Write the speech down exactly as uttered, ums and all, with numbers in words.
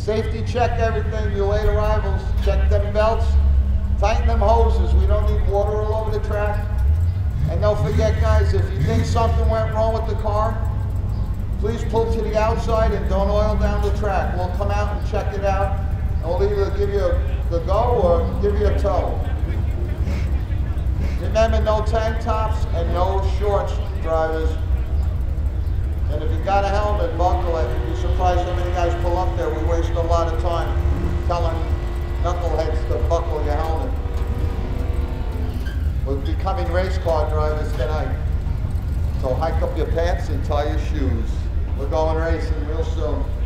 Safety check everything, you late arrivals. Check them belts, tighten them hoses. We don't need water all over the track. And don't forget, guys, if you think something went wrong with the car, please pull to the outside and don't oil down the track. We'll come out and check it out, and we'll either give you the go or give you a tow. Remember, no tank tops and no shorts, drivers. And if you got a helmet, buckle it. You'd be surprised how many guys pull up there. We waste a lot of time telling knuckleheads to buckle your helmet. We're becoming race car drivers tonight. So hike up your pants and tie your shoes. We're going racing real soon.